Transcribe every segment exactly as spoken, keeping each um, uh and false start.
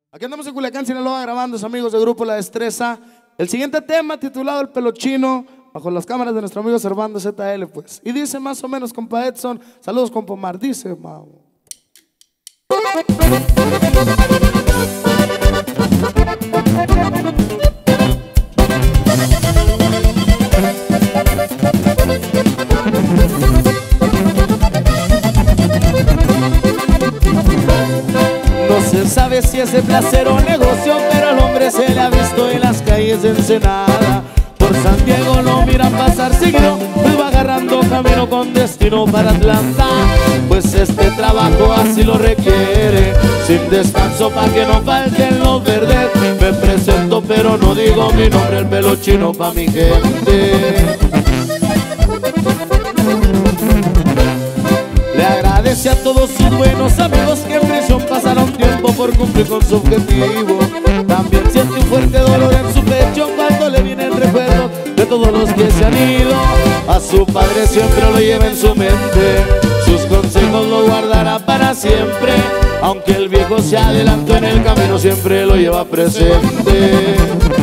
Aquí andamos en Culiacán, Sinaloa, grabando, sus amigos de Grupo La Destreza. El siguiente tema, titulado El Pelo Chino, bajo las cámaras de nuestro amigo Servando Z L, pues. Y dice más o menos, compa Edson, saludos, compa Omar, dice, Mau. No se sabe si es de placer o negocio, pero al hombre se le ha visto en las calles de Ensenada. Por San Diego lo miran pasar seguido, pues va agarrando camino con destino para Atlanta. Pues este trabajo así lo requiere, sin descanso pa' que no falten los verdes. Me presento pero no digo mi nombre, el pelo chino pa' mi gente. Le agradece a todos sus buenos amigos que en prisión pasaron tiempo por cumplir con su objetivo. También siente un fuerte dolor en su pecho cuando le viene el recuerdo de todos los que se han ido. A su padre siempre lo lleva en su mente, sus consejos lo guardará para siempre. Aunque el viejo se adelantó en el camino, siempre lo lleva presente.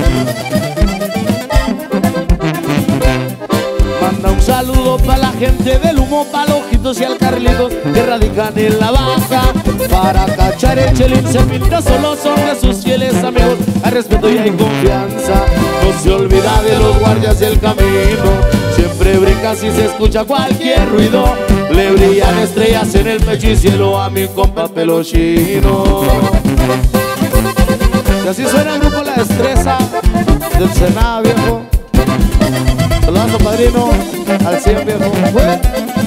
Manda un saludo pa' la gente del Humo, pa' los Ojitos y al Carlitos que radican en la Baja. Para cachar el Chelín se pinta, solo son de sus fieles amigos. Hay respeto y hay confianza, no se olvida de los guardias del camino. Siempre brinca si se escucha cualquier ruido, le brillan estrellas en el pecho y cielo a mi compa Pelo Chino. Y así suena el Grupo La Destreza del Senado, viejo. Saludando, padrino, al cien, viejo. ¿Fue?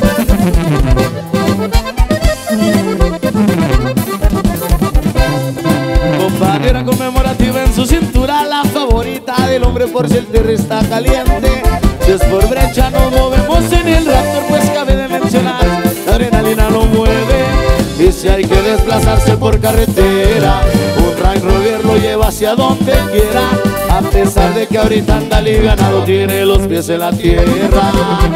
Compadera conmemorativa en su cintura, la favorita del hombre por si el tierra está caliente. Si es por brecha nos movemos en el Raptor, pues cabe de mencionar, la adrenalina lo mueve. Y si hay que desplazarse por carretera, un Range Rover lo lleva hacia donde quiera. A pesar de que ahorita anda alivianado, tiene los pies en la tierra.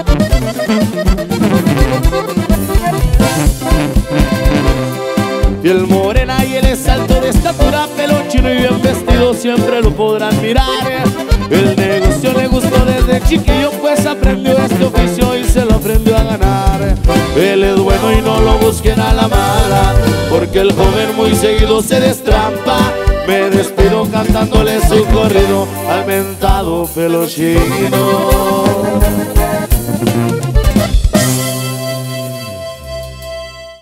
Piel morena y él es alto de estatura, pelo chino y bien vestido, siempre lo podrán mirar. El negocio le gustó desde chiquillo, pues aprendió este oficio y se lo aprendió a ganar. Él es bueno y no lo busquen a la mala, porque el joven muy seguido se destrampa. Me despido cantándole su corrido al mentado Pelo Chino.